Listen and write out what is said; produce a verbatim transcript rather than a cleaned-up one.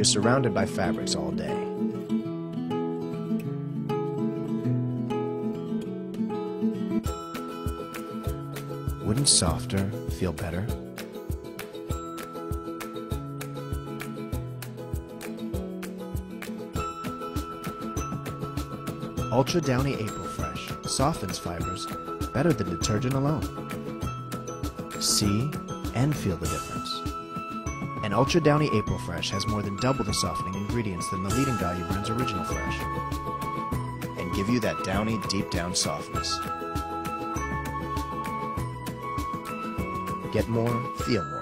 you're surrounded by fabrics all day. Wouldn't softer feel better? Ultra Downy April Fresh softens fibers better than detergent alone. See and feel the difference. And Ultra Downy April Fresh has more than double the softening ingredients than the leading value brand's Original Fresh, and give you that downy deep down softness. Get more, feel more.